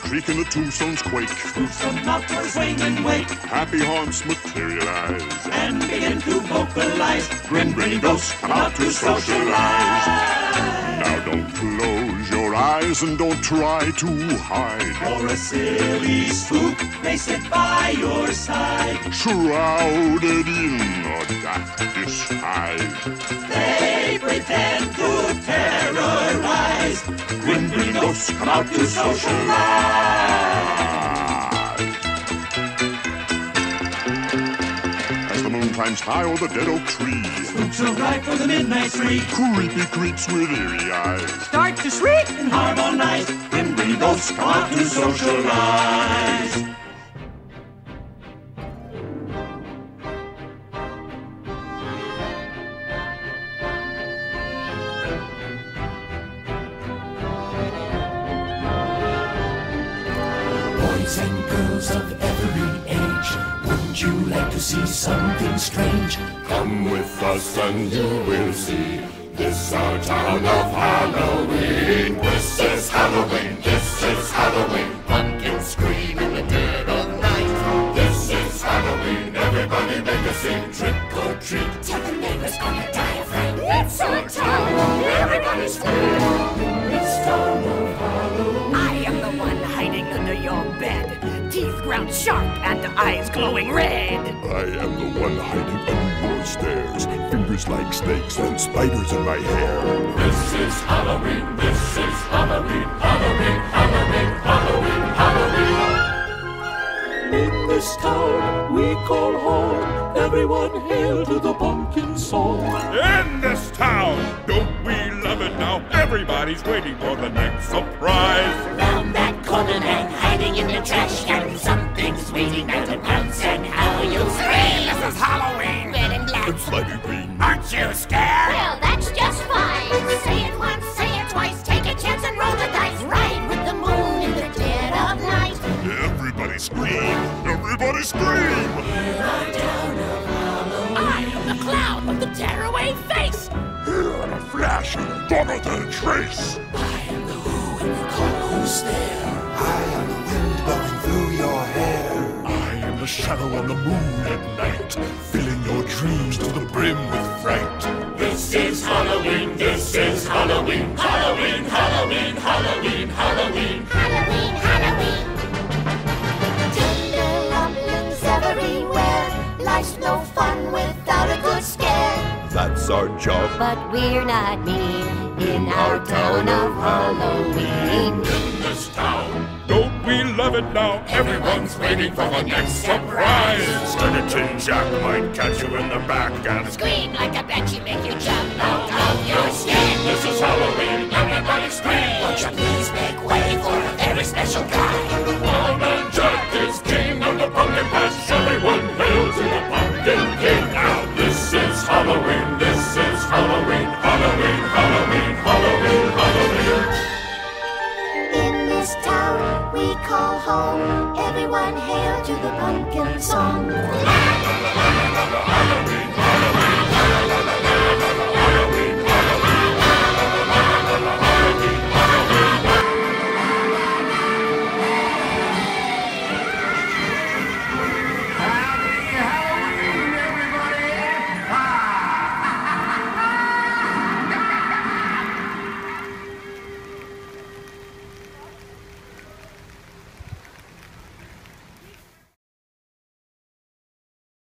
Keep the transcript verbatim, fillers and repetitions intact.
creak and the tombstones quake. Tombstone outdoors swing and wake. Happy haunts materialize and begin to vocalize. Grin, grinning ghosts come out to socialize. Now don't close your eyes and don't try to hide. For a silly spook may sit by your side. Shrouded in a dark disguise, they pretend to terrorize. Grin, grinning ghosts come out to socialize. Moon climbs high o'er the dead oak tree. Spooks arrive for the midnight spree. Creepy creeps with eerie eyes start to shriek and harmonize. Grim green ghosts come out to socialize. Boys and girls of every age, would you like to see something strange? Come with us and you will see. This our town of Halloween. This is Halloween. This is Halloween. Pumpkins scream in the dead of night. This is Halloween. Everybody make a scene. Trick or treat. Tell the neighbors gonna die of fright. It's our town. Everybody scream. This town of Halloween. I am the one hiding under your bed. Teeth ground sharp and eyes glowing red. I am the one hiding under your stairs. Fingers like snakes and spiders in my hair. This is Halloween. This is Halloween. Halloween. Halloween. Halloween. Halloween. In this town we call home. Everyone hail to the pumpkin song. In this town, don't we love it now? Everybody's waiting for the next surprise. Round that corner and hiding in the trash can, something's waiting there to pounce and how you'll scream. This is Halloween. Red and black. It's slimy green. Aren't you scared? Well, that's just fine. Say it once, say it twice. Take a chance and roll the dice. Ride with the moon in the dead of night. Everybody scream. Everybody scream. In our town of Halloween. I am the clown with the tearaway face. Here in a flash, gone than a trace. I am the who and you call who's there. I am the wind blowing through your hair. I am the shadow on the moon at night, filling your dreams to the brim with fright. This is Halloween. This is Halloween. Halloween, Halloween, Halloween, Halloween. Halloween, Halloween. Tender rumblings everywhere. Life's no fun without a good scare. That's our job. But we're not mean in our town of Halloween. In this town, Don't we love it now? Everyone's waiting for the next surprise. Skeleton Jack might catch you in the back and Scream like a banshee, make you jump out of your skin. this is Halloween. Everybody scream. Won't you please make way for a very special guy? One man Jack is king of the pumpkin patch. Everyone hail to the pumpkin king. Now this is Halloween. This is Halloween. Halloween. Halloween. Halloween. Halloween. In this town we call home. Everyone hail to the pumpkin song. La, la, la, la.